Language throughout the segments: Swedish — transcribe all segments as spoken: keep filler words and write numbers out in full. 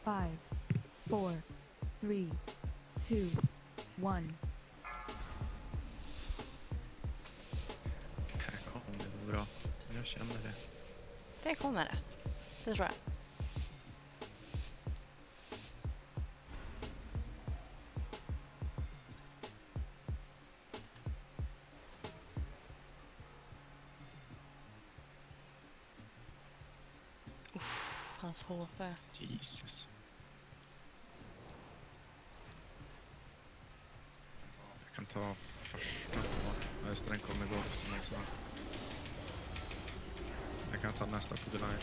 Five, four, three, two, one. Här kommer det gå bra. Jag känner det. Det kommer det. Det tror jag. Uff, hans H P. Jesus. Jag kan ta första på. Just den kommer gå som jag sa. Jag kan ta nästa på delay.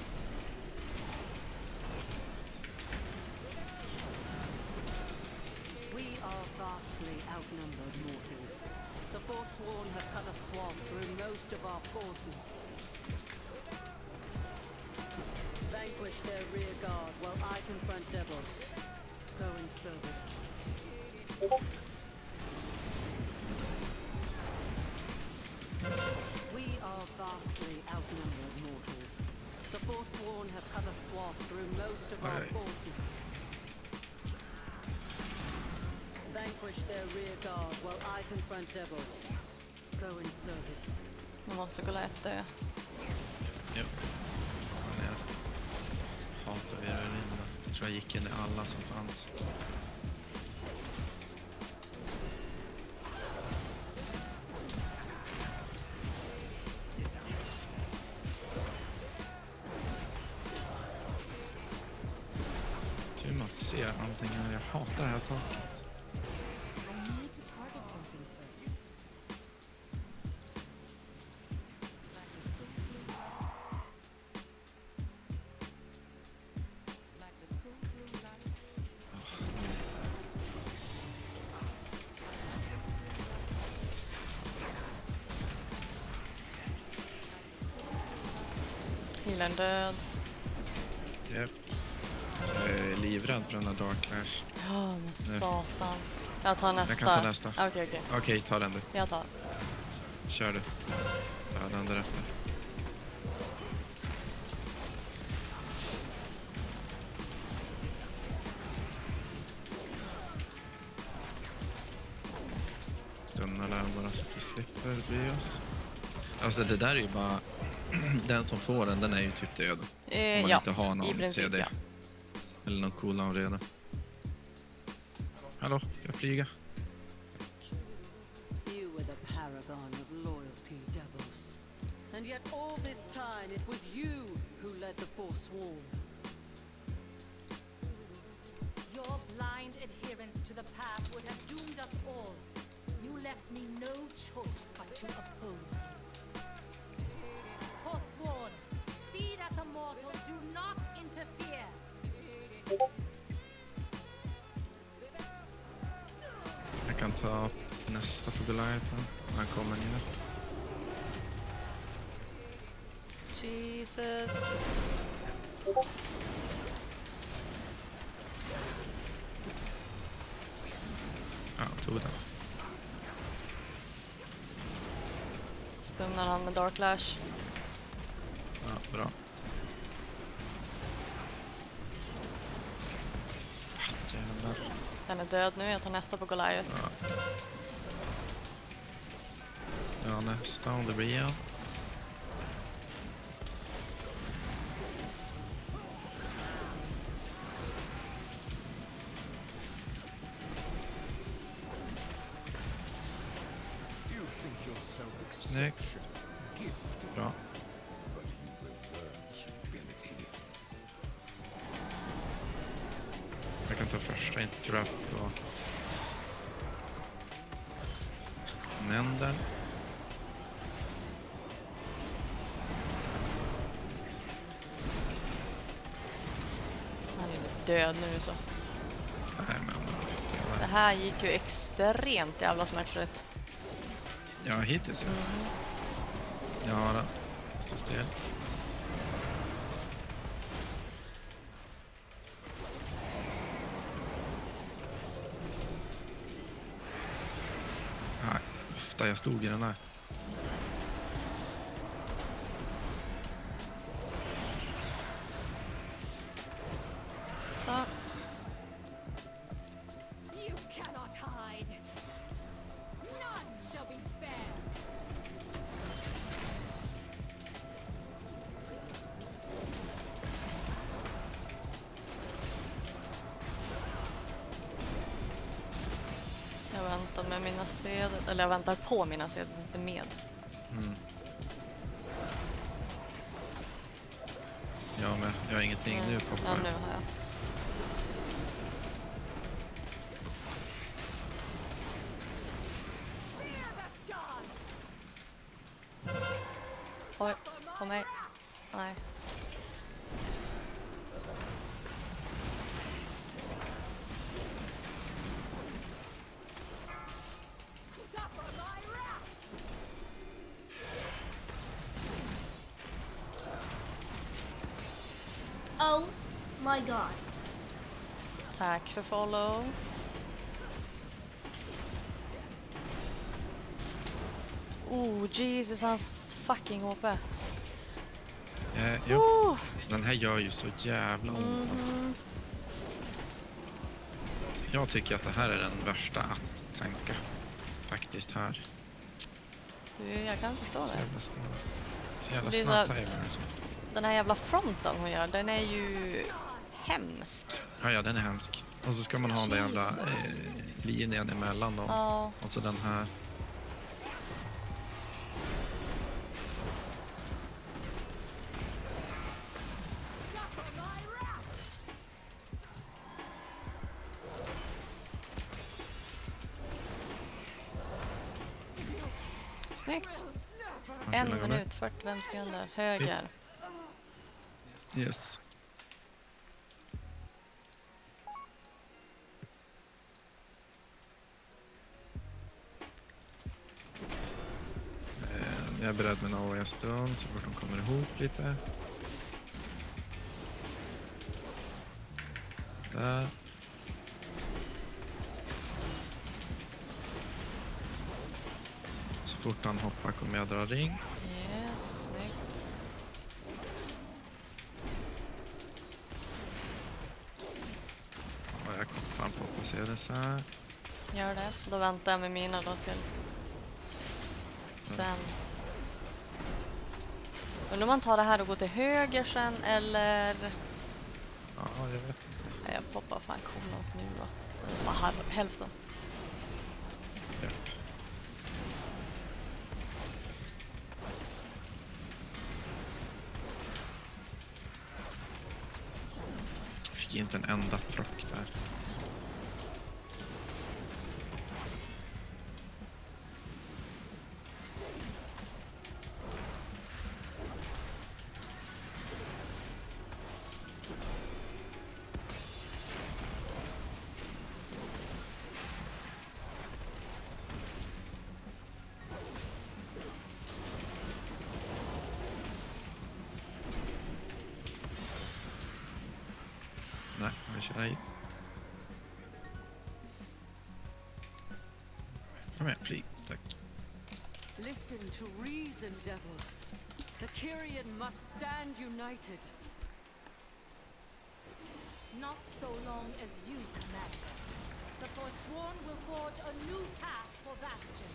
We are vastly outnumbered mortals. The Forsworn have cut a swath through most of our forces. Vanquish their rear guard while I confront devils. Go in service. We are vastly outnumbered mortals. The Forsworn have cut a swath through most of our Aye. forces. Vanquish their rear guard while I confront devils. Go in service. Nu måste gå lätt dö. Jo. Han är... Hatar vi det inne. Jag tror jag gick in i alla som fanns. Hur man ser allting här. Jag hatar det här taket. I need to target something first. Healern död. Japp. Jag är livrädd för den här Dark Clash. Ja, men satan. Jag tar nästa. Jag kan ta nästa. Okej, okej. Okej, ta den du. Jag tar. Kör du. Ta den där efter. Stunnar där bara så att vi slipper bry oss. Alltså det där är ju bara... den som får den, den är ju typ död. Eh, Om man ja, inte har i någon princip, C D. ja. Eller någon cooldown redan. Hallå, kan jag flyga? You were the paragon of loyalty, devils. And yet all this time it was you who led the Forsworn. Your blind adherence to the path would have doomed us all. You left me no choice but to oppose you. Forsworn, see that the mortals do not interfere. Jag kan ta nästa på Goliath. Han kommer ner. Jesus. Ja, tog den. Stunnar han med Dark Lash. Ja, bra. Ah, jävlar. Den är död nu, jag tar nästa på Goliath. Ja. Ja, nästa om det blir ja. Snyggt. Bra. Jag kan ta första interrupt på nämnden. Han är död nu så. Nej, men Det här gick ju extremt jävla smärtfritt. ja, hittills ja. Mm. Ja, då. Nästa steg. Nej, ofta jag stod i den där. Så. väntar med mina sedlar. Eller jag väntar på mina sedlar, inte med. Mm. Ja, men jag har ingenting Mm. nu på Ja, nu har jag. Oj, på mig. Nej. Oh my god. Tack för follow. Oh, Jesus, hans fucking H P. Eh, jo, Oh. den här gör ju så jävla ont. Alltså. Mm. Jag tycker att det här är den värsta att tanka. Faktiskt här. Du, jag kan förstå Så det. jävla snabb. Så jävla Det är snabb så- timing alltså. Den här jävla fronten hon gör, den är ju hemsk. Ja, ja, den är hemsk. Och så ska man ha den där jävla eh, linjen emellan dem. Ja. Och så den här. Snyggt. Man En kan lägga minut, fyrtiofem sekunder. Höger. med. Yes. Eh, Jag är beredd med en A O S-stund så fort de kommer ihop lite. Där. Så fort han hoppar kommer jag dra ring. Yes, snyggt. Och jag koppar på att se det så här. Gör det. Då väntar jag med mina då till sen. Undrar om man tar det här och går till höger sen eller... Ja, jag vet inte. Nej, jag poppar fan kolons nu då. Bara halv, hälften. Ja. Fick inte en enda prock där. Nej, vi kör hit. Kom igen, flyg. Tack. Listen to reason, devils. The Kyrian must stand united. Not so long as you command. The Forsworn will forge a new path for Bastion.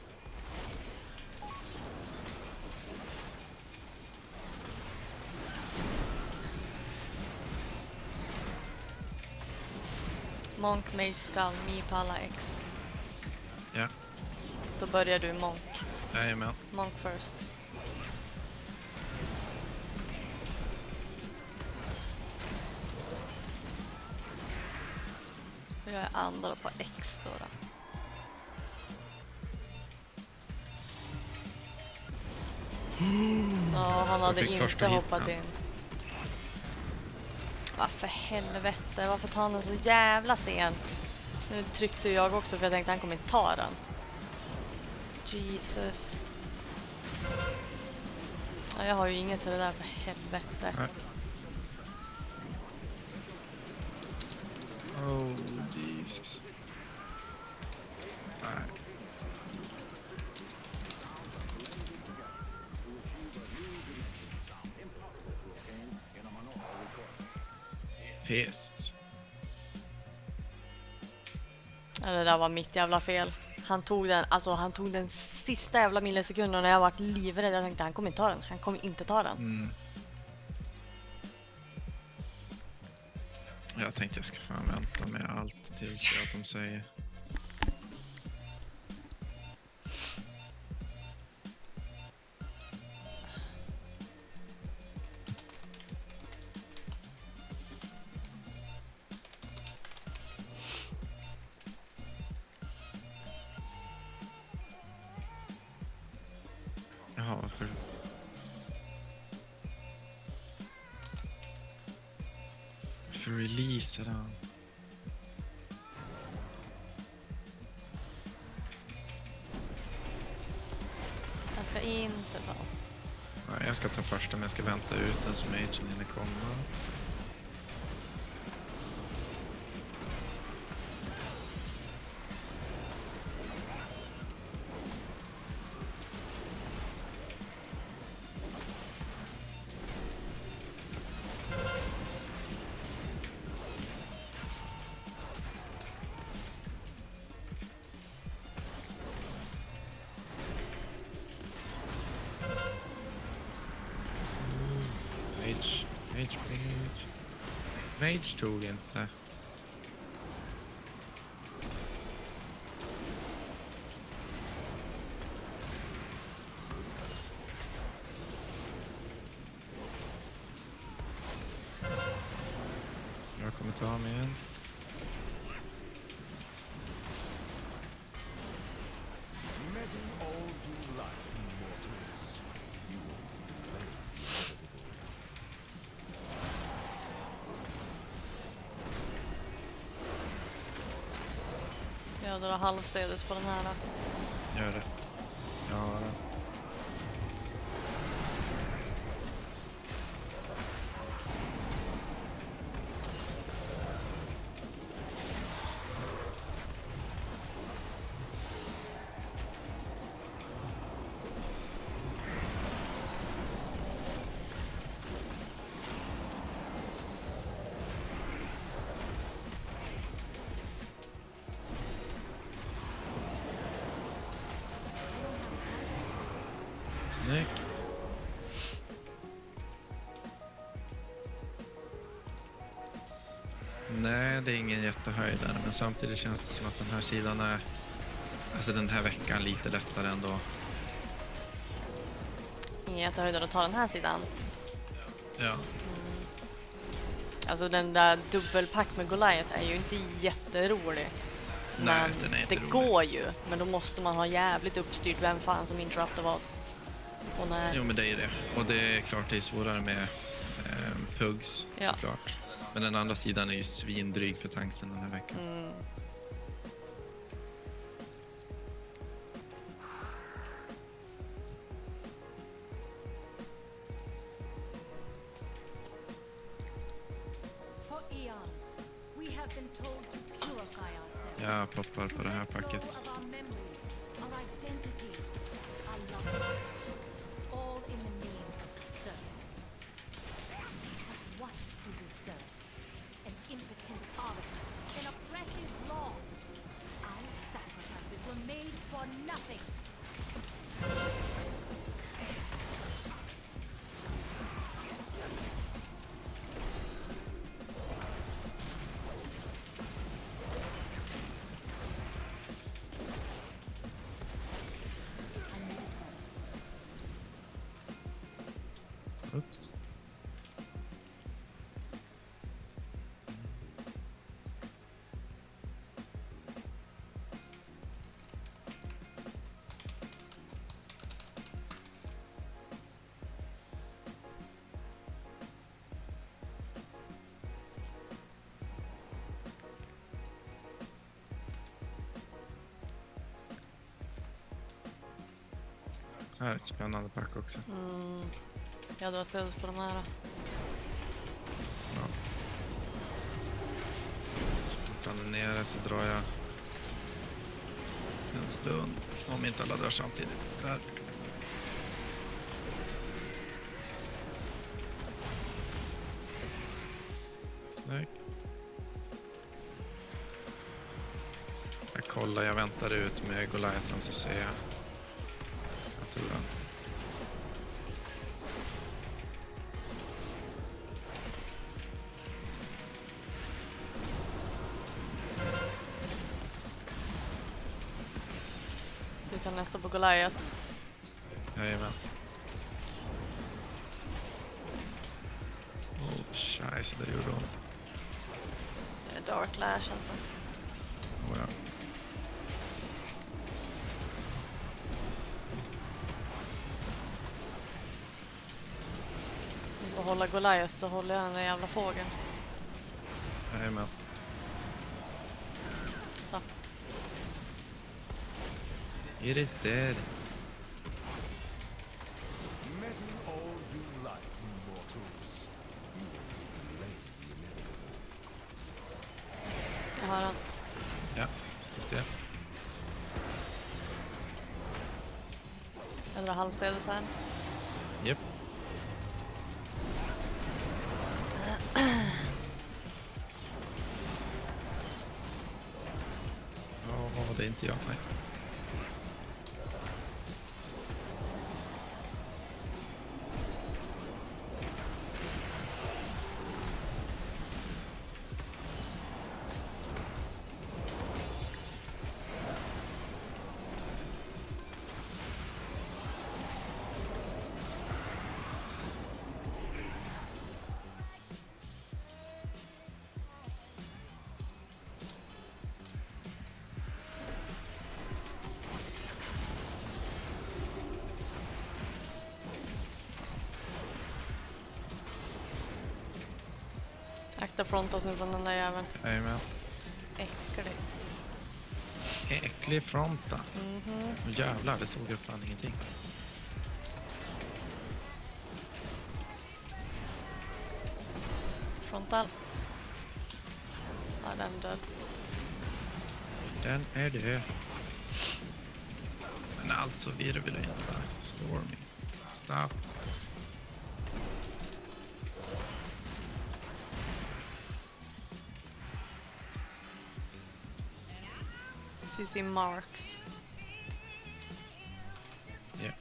Monk, Mage, Skull, Mi, Palla, X. Ja, Då börjar du Monk. jajamän. Monk first. Och jag är andra på X då. då. Ja, han hade fick första inte hitten. hoppat in. Varför helvete? Varför tar han den så jävla sent? Nu tryckte jag också för jag tänkte han kommer inte ta den. Jesus. Ja, jag har ju inget till det där för helvete. Nej. Oh, Jesus. Nej. Pest. Ja, det där var mitt jävla fel. Han tog den, alltså han tog den sista jävla millisekunden när jag varit livrädd. Jag tänkte han kommer inte ta den. Han kommer inte ta den. Mm. Jag tänkte jag ska fan vänta med allt tills att de säger. Varför releasar han? Jag ska inte ta. Nej, jag ska ta första, men jag ska vänta ut den som magen hinner komma. Mage, mage, mage. Mage tog inte. Jag kommer ta mig igen. Jag drar halvsedes på den här då. Gör det. Ja. Snyggt. Nej, det är ingen jättehöjdare, men samtidigt känns det som att den här sidan är, alltså den här veckan, lite lättare ändå. Ingen jättehöjdare att ta den här sidan. Ja. Alltså den där dubbelpack med Goliath är ju inte jätterolig. Nej, Men den är inte det rolig. går ju. Men då måste man ha jävligt uppstyrt vem fan som interruptar vad. Och när... Jo, men det är det. Och det är klart det är svårare med eh, pugs, Ja. såklart. Men den andra sidan är ju svindryg för tanksen den här veckan. Mm. For eons, we have been told to purify ourselves. Jag poppar på det här Let go packet. of our memories, our identities, our loved ones, all in the name of service. But what do we serve? An impotent arbiter, an oppressive law. Our sacrifices were made for nothing. Oops. Här är ett spännande pack också. Mm. Jag drar sedes på de här då. Ja. Så fort han är nere så drar jag en stund. Om inte alla dör samtidigt. Där. Snyggt. Jag kollar, jag väntar ut med Goliathen så ser jag. Jag tror jag. Du kan nästa på Goliath. Jajamän. Oh, scheisse, det gjorde ont. Det är Dark Lash alltså. Oh, ja. Om jag hålla Goliath så håller jag den där jävla fågeln. Jag är med. Så. It is dead. Metal all you like, mortals. You will lay the inevitable. Jag har den. Ja, stå still. Jag drar halvstädes här. Japp. Ja, det är inte jag, nej. Akta frontosen från den där jäveln. Jag är med. Äcklig. Äcklig fronta. Mhm. Oh, jävlar, det såg jag fan ingenting. Frontal. Ja, den död. Den är det. Den är alltså virvelvinda. Stormy. Stop. C C Marks. Ja.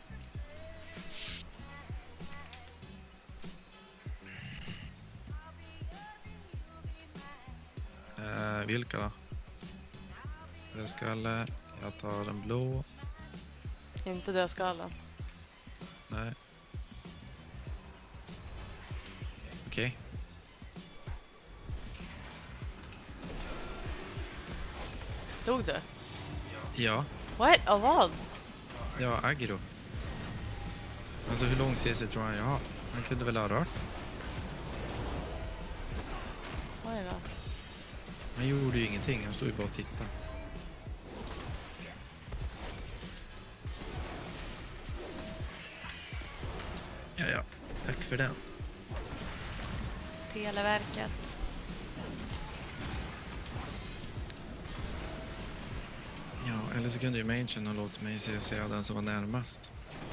Eh, vilka då? Jag ska jag tar den blå. Inte dödskallen. Nej. Okej. Dog du? Ja, What? Av vad? ja, aggro. Alltså hur lång C C tror han jag har? Han kunde väl ha rört? Oj då. Han gjorde ju ingenting, han stod ju bara och tittade. Ja, ja. Tack för den. Televerket. Ja, eller så kunde ju Mansion ha låtit mig C C den som var närmast.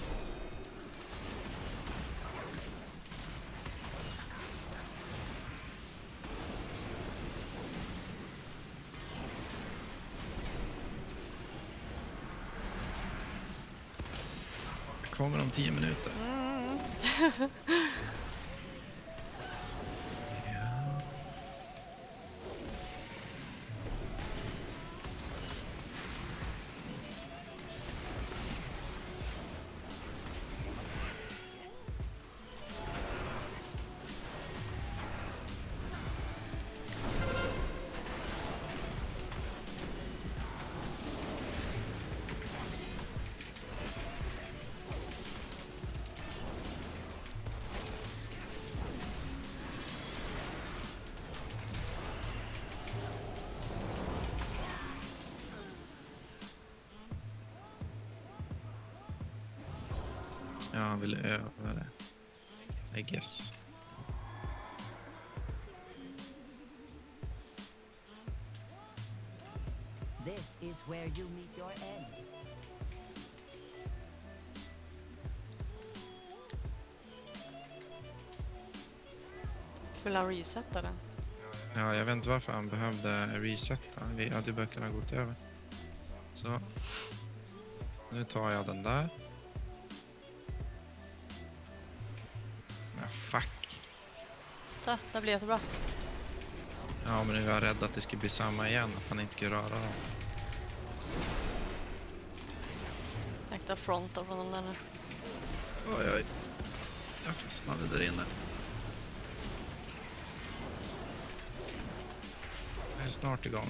Jag kommer om tio minuter. Mm. Ja. Ja, han ville öva det. I guess. This is where you meet your end. Vill han resetta den? Ja, jag vet inte varför han behövde resetta. Vi hade ju böckerna gått över. Så. Nu tar jag den där. Men fuck. Så, det blir jättebra. Ja, men nu är jag rädd att det ska bli samma igen. Att han inte ska röra dem. Akta frontal från den där nu. Oj, oj. Jag fastnade där inne. Jag är snart igång.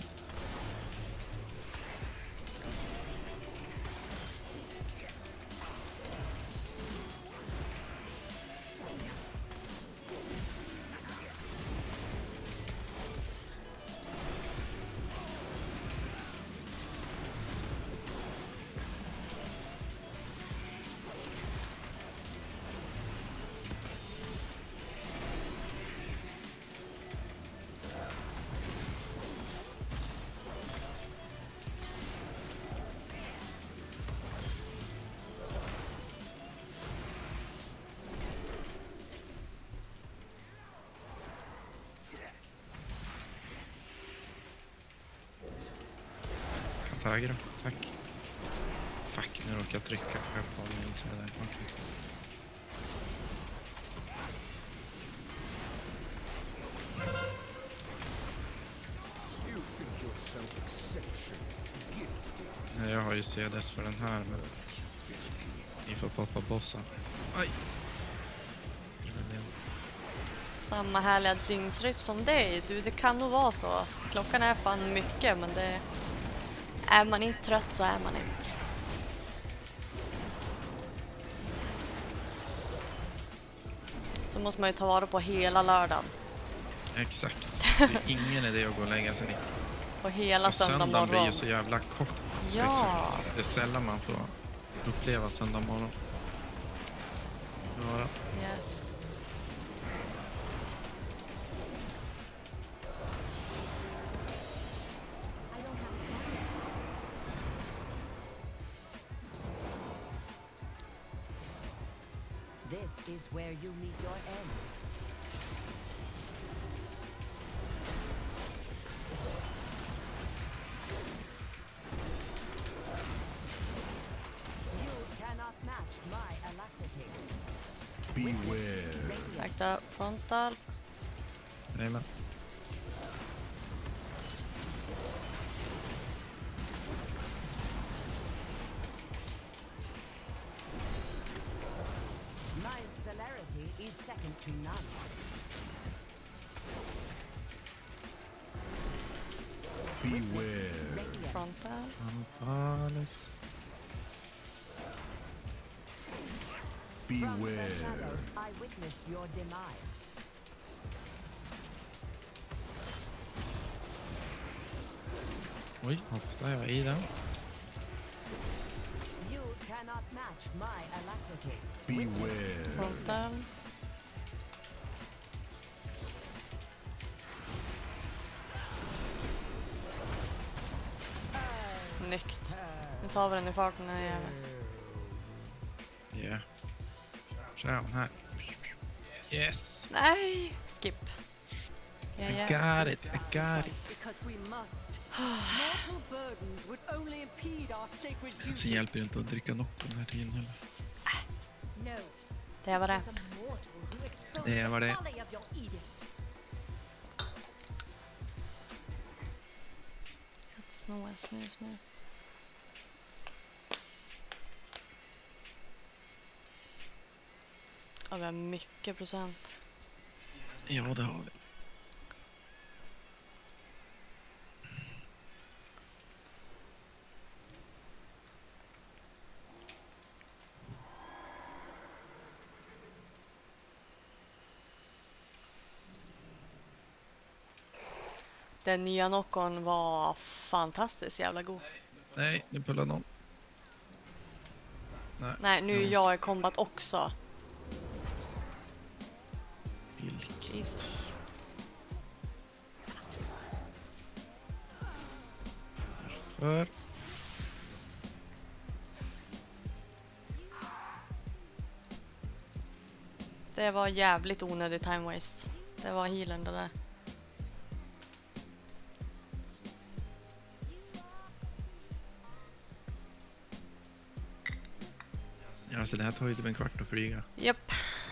höger. Tack. Fuck, nu råkar jag trycka. Jag på min sida där. Okej. You think yourself exceptional, gifted, Nej, jag har ju C D S för den här, men ni får poppa bossen. Aj! Samma härliga dygnsrytm som dig. Du, det kan nog vara så. Klockan är fan mycket, men det... Är man inte trött så är man inte. Så måste man ju ta vara på hela lördagen. Exakt. Det är ingen idé att gå och lägga sig ner. Och hela Och söndag söndagen blir morgon. ju så jävla kort. Så Ja. exakt. Det är sällan man får uppleva söndag morgon. Bara. Yes. This is where you meet your end. You cannot match my alacrity. beware. Backed up, frontal. Jajamän. My celerity is second to none. Beware. Radiance. Frontal. Anfalles. From the Beware. shadows, I witness your demise. Oj, ofta jag i den. You cannot match my alacrity. Beware. Frontal. Snyggt. Nu tar vi den i farten den jäveln. Ja. Så här. Yes. Nej! Skip. Ja, I ja. got it. I got it. Because we must. Mortal burdens would only impede our sacred Sen duty. hjälper det inte att dricka Nocco den här tiden heller. No. Det var det. There's a mortal who extols Det var the det. folly of your edicts. Snå, snö, snö. Ja, vi har mycket procent. Ja, det har vi. Den nya Noccon var fantastiskt jävla god. Nej, nu pullar någon. Nej, Nej, nu är måste- jag i combat också. Vilk. Jesus. För. Det var jävligt onödig time waste. Det var healen det där. Ja, alltså det här tar ju typ en kvart att flyga. Japp.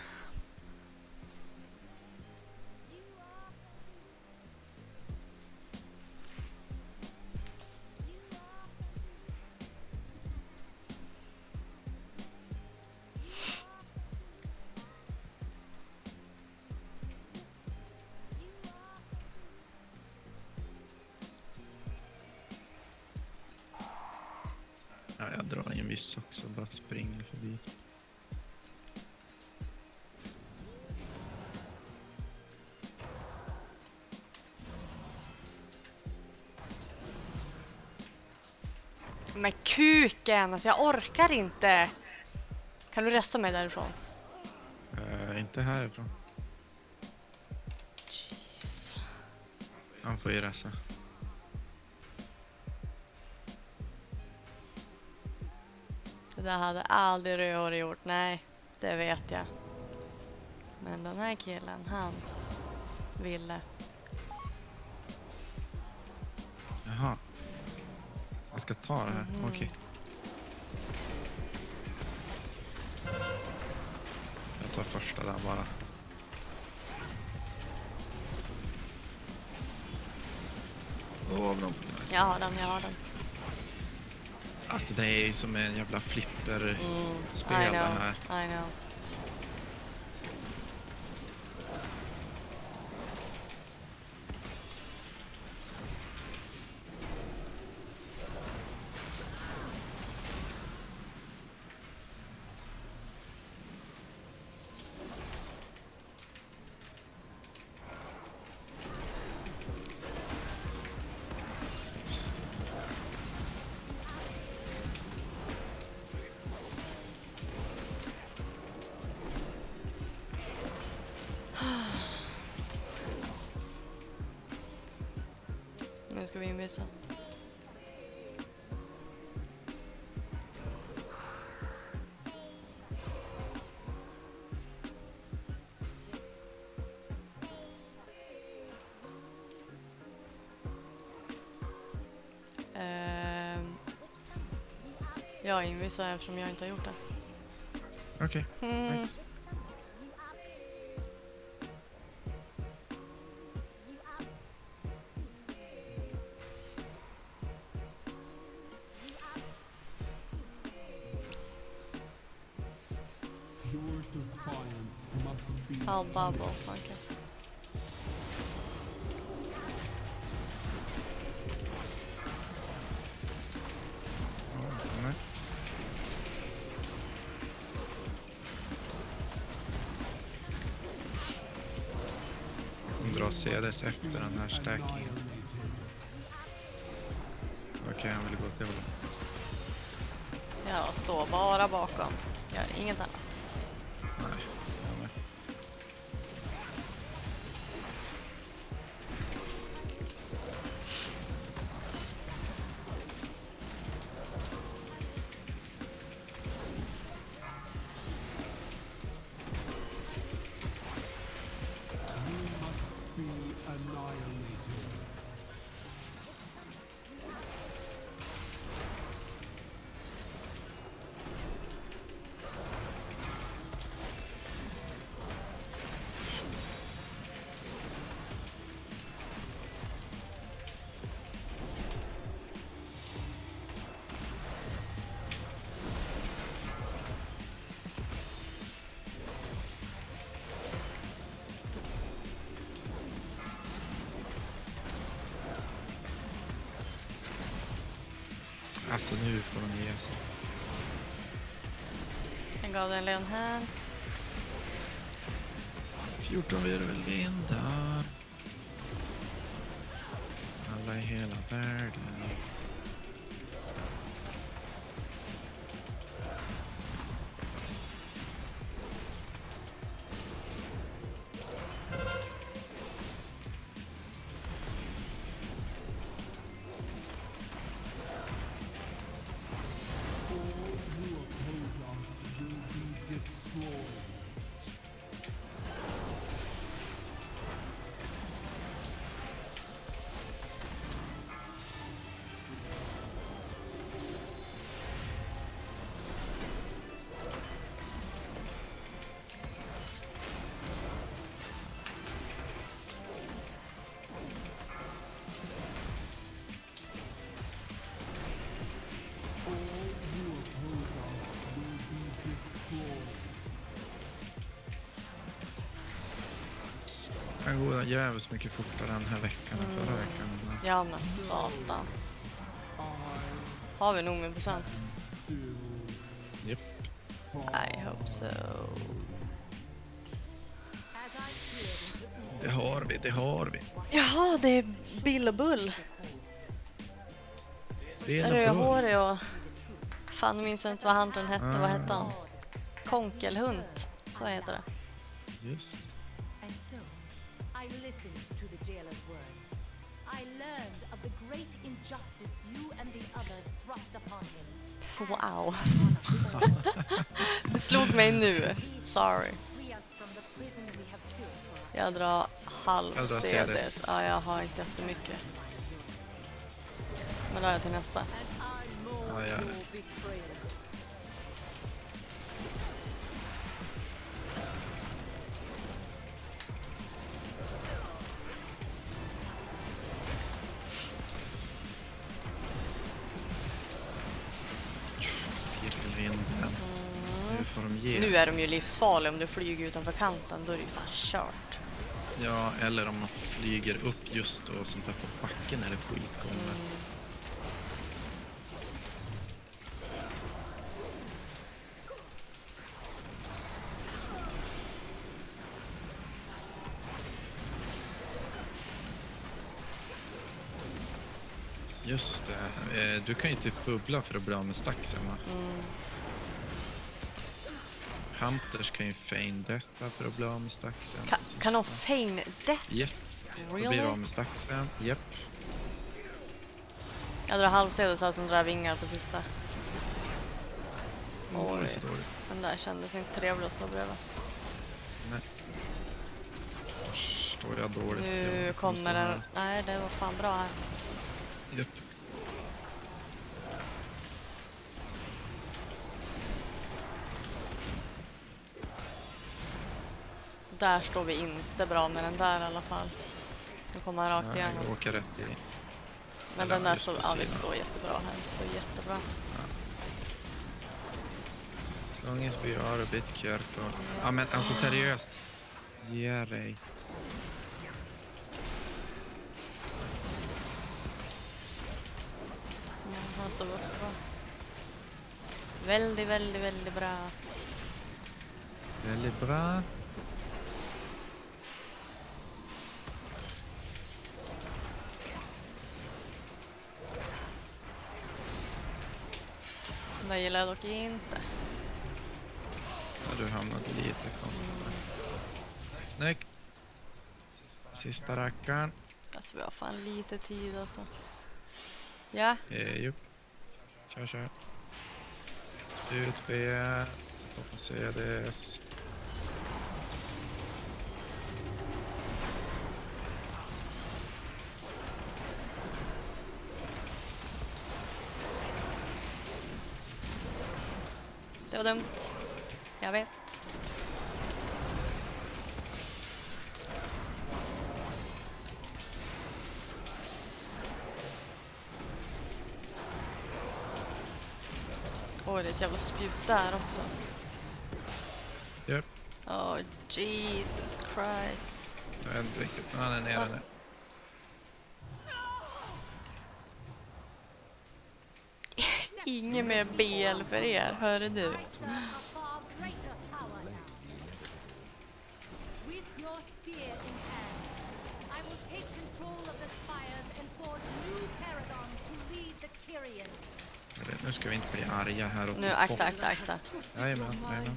Ja, jag drar en viss också, bara springer förbi. Men kuken, alltså jag orkar inte. Kan du resa mig därifrån? Uh, inte härifrån. Jeez. Han får ju resa. Det där hade aldrig Röhåre gjort, nej. Det vet jag. Men den här killen, han ville. Jaha. Jag ska ta det här. Mhm. Okej. Jag tar första där bara. Åh, oh, Jag har den, jag har den. alltså det är ju som en jävla flipper Mm, spel I det know, här. I know. Nu ska vi invisa. Ehm, jag invisar eftersom jag inte har gjort det. Okej, Mm. nice. I'll bubble, okay. Nej. Dra C D S efter den här stackingen. Okej, han vill gå till hållet. Jag står bara bakom. Gör inget annat. Nej, jag med. Alltså nu får de ge sig. Jag gav den Leon Hands. fjorton virvelvindar. Alla i hela världen. Han går jävligt mycket fortare den här veckan än förra veckan. Men Ja men satan. Har vi nog med procent? Japp. I hope so. Det har vi, det har vi. Jaha, det är Bill och Bull. Rödhårig och... Fan, jag minns inte vad han hette. Ah. Vad hette han? Konkelhund. Så heter det. Just. And so, I listened to the jailer's words. I learned of the great injustice you and the others thrust upon him. Wow. Det slog mig nu. Sorry. Free us from the prison we have built for us. Jag drar halv Jag drar C C D D S. S. Ja, jag har inte jättemycket. Men då är jag till nästa. And Ja, ja. your betrayal. Virvelvinden. Nu får de ge. Nu är de ju livsfarliga. Om du flyger utanför kanten, då är det ju fan kört. Ja, eller om man flyger upp just och sånt där på backen är det skitgången. Just det. Eh, Du kan ju typ bubbla för att bli av med stacksen, va? Mm. Hunters kan ju feign detta för att bli av med stacksen. Ka Precis, kan de va? feign det? Yes. Då blir Really? det av med stacksen. Japp. Jag drar halvsedet så som drar vingar på sista. Oj, Oj. så dåligt. Den där kändes inte trevlig att stå bredvid. Nej. Står jag dåligt? Nu Jag kommer stå den. här. Nej, det var fan bra här. Japp. Där står vi inte bra med den där i alla fall. Nu kommer han rakt Nej, igenom. jag åker rätt i. Men eller den där just står, på ja, vi sidan. står jättebra här. Vi står jättebra. Slånges vi har och bit kyrkor. Ja, men alltså seriöst. Ge dig. Mm, här står vi också bra. Väldigt, väldigt, väldigt bra. Väldigt bra. Den där gillar jag dock inte. Ja, du hamnade lite konstigt. Snyggt. Sista rackaren. Alltså vi har fan lite tid alltså. Ja, Eh, jupp. Kör, kör. Spjut B. Hoppas C D S. det var dumt. Jag vet. Oj, det är ett jävla spjut där också. Japp. Oh, Jesus Christ. Jag vet inte riktigt, men han är nere nu. Ingen mer B L för er, hörde du? I turn a far greater power now. With your spear in hand, I will take control of the spires and forge new paradons to lead the Kyrian. Jag vet, nu ska vi inte bli arga här och Nu, akta, akta, akta. Jajamän, jajamän.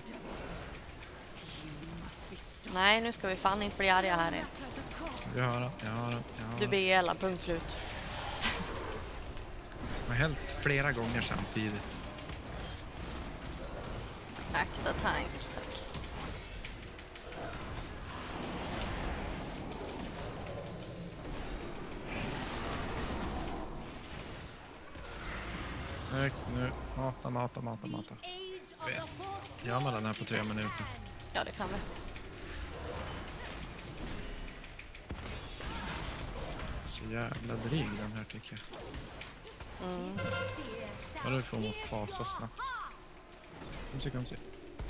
Nej, nu ska vi fan inte bli arga här. Jag har det, jag har det, jag har Du det. B L, punkt slut. Jag har hällt flera gånger samtidigt. Akta tank, tack. Snyggt, nu. Mata, mata, mata, mata. The age of the force Gör man den här på tre minuter? Ja, det kan vi. Så jävla dryg den här tycker jag. Mm. Ja, då får man fasa snabbt. Kom se, kom se.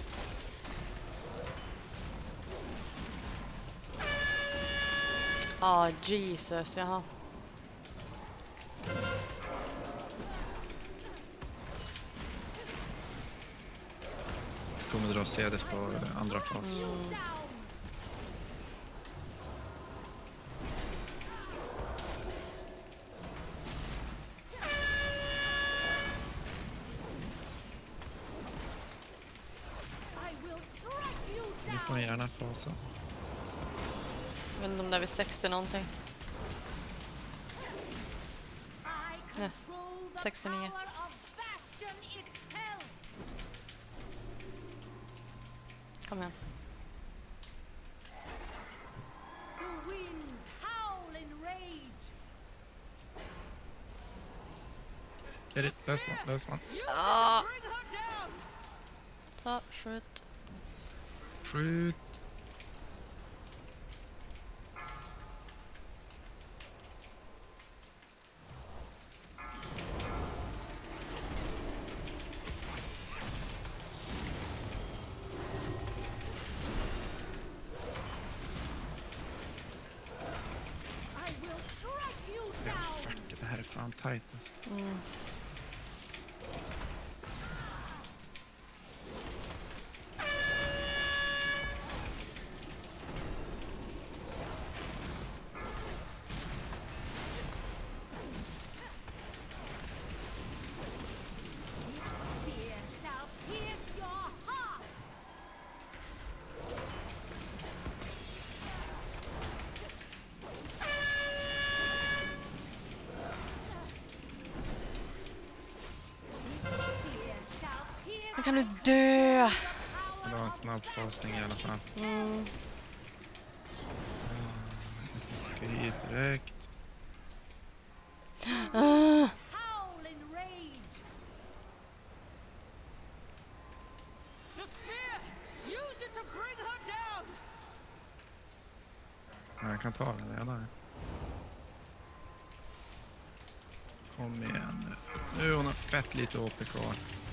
Ja, Jesus, jaha. Kommer dra C D S på andra fas. Mm. I will strike you Nu down. får ni gärna fasa. Jag vet inte om det är vid sextio någonting. I Ja, control the sextionio. power of Bastion itself. Kom igen. The winds howl in rage. Get it, last one, last one. Ja. Så, skjut. Skjut. I will track you Ja, down. fuck, det här är fan tight alltså. Mm. Fear shall pierce your heart. Fear shall pierce Nu kan du dö. Det var en snabb fasting i alla fall. Mm. Jag kan sticka hit direkt. Ah. howl in rage. The spear! Use it to bring her down! Ja, jag kan ta den redan. Kom igen nu. Nu hon har fett lite O P kvar.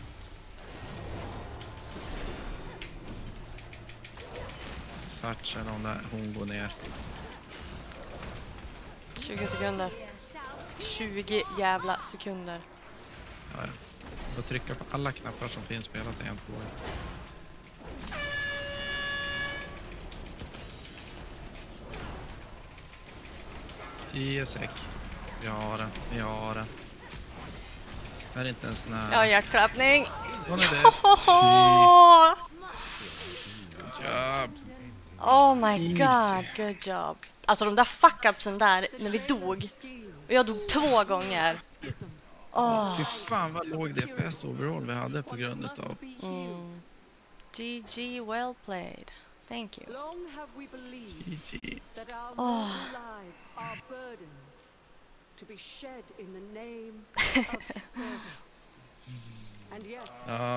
Touchen om där hon går ner. tjugo sekunder. tjugo jävla sekunder. Ja, ja. Då trycka på alla knappar som finns på hela tangentbordet. tio sek. Vi har den, vi har den. Det här är inte ens nära. Ja, hjärtklappning. Hon är det. Oh, Good job. oh my Easy. god, good job. Alltså de där fuck-upsen där när vi dog. Och jag dog två gånger. Åh. Fy fan vad låg D P S overall vi hade på grund utav. Mm. G G, well played. Thank you. Long have we believed G G. that our Oh. mortal lives are burdens to be shed in the name of service. And yet, Ja.